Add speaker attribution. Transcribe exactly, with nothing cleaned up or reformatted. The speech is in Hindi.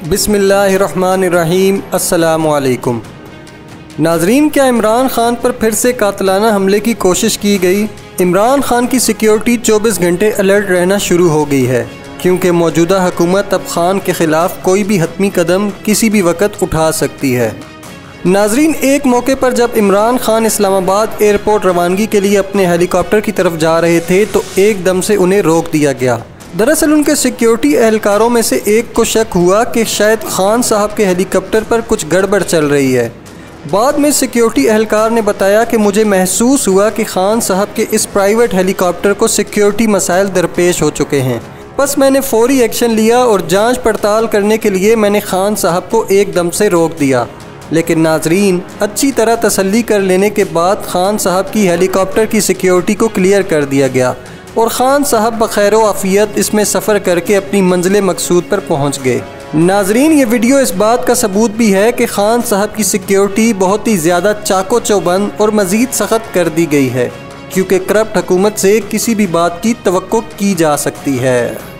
Speaker 1: बिस्मिल्लाहिर्रहमानिर्रहीम। अस्सलामुअलैकुम नाजरीन, क्या इमरान खान पर फिर से कातलाना हमले की कोशिश की गई? इमरान खान की सिक्योरिटी चौबीस घंटे अलर्ट रहना शुरू हो गई है, क्योंकि मौजूदा हुकूमत अब खान के ख़िलाफ़ कोई भी हतमी कदम किसी भी वक्त उठा सकती है। नाजरीन, एक मौके पर जब इमरान खान इस्लामाबाद एयरपोर्ट रवानगी के लिए अपने हेलीकॉप्टर की तरफ जा रहे थे तो एकदम से उन्हें रोक दिया गया। दरअसल उनके सिक्योरिटी एहलकारों में से एक को शक हुआ कि शायद खान साहब के हेलीकॉप्टर पर कुछ गड़बड़ चल रही है। बाद में सिक्योरिटी एहलकार ने बताया कि मुझे महसूस हुआ कि खान साहब के इस प्राइवेट हेलीकॉप्टर को सिक्योरिटी मसाइल दरपेश हो चुके हैं। बस मैंने फौरी एक्शन लिया और जांच पड़ताल करने के लिए मैंने खान साहब को एकदम से रोक दिया। लेकिन नाजरीन, अच्छी तरह तसल्ली कर लेने के बाद खान साहब की हेलीकॉप्टर की सिक्योरिटी को क्लियर कर दिया गया और ख़ान साहब बखैर आफियत इसमें सफ़र करके अपनी मंजिल मकसूद पर पहुंच गए। नाजरीन, ये वीडियो इस बात का सबूत भी है कि ख़ान साहब की सिक्योरिटी बहुत ही ज़्यादा चाको चौबंद और मज़ीद सख्त कर दी गई है, क्योंकि करप्ट हुकूमत से किसी भी बात की तवक्को की जा सकती है।